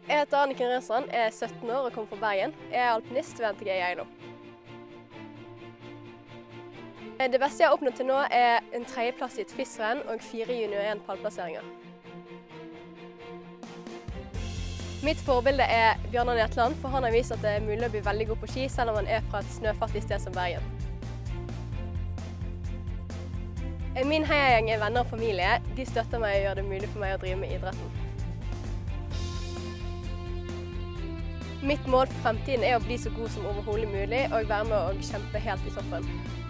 Jeg heter Anniken Rønstrand, jeg er 17 år og kommer fra Bergen. Jeg er alpinist ved NTG Geilo. Det beste jeg har oppnådd til nå er en tredjeplass i et FIS-renn og 4 junior 1 pallplasseringer. Mitt forbilde er Bjørnar Netland, for han har vist at det er mulig å bli veldig god på ski selv om man er fra et snøfattig sted som Bergen. Min heiagjeng er venner og familie. De støtter meg og gjør det mulig for meg å drive med idretten. Mitt mål for fremtiden er å bli så god som overhodet mulig og være med og kjempe helt i toppen.